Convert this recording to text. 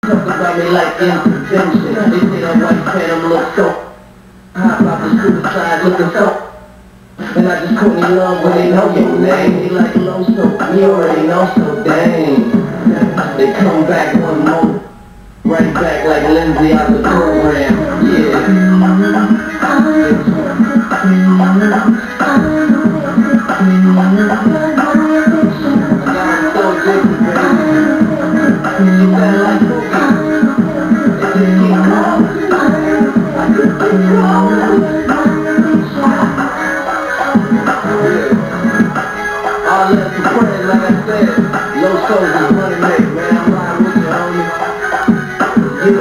talk about me like intervention. They say that white phantom looks so hot about the suicide looking so. And I just call me love when they know your name. They like low so you already know so dang. They come back one more, right back like Lindsay out the program. Yeah. I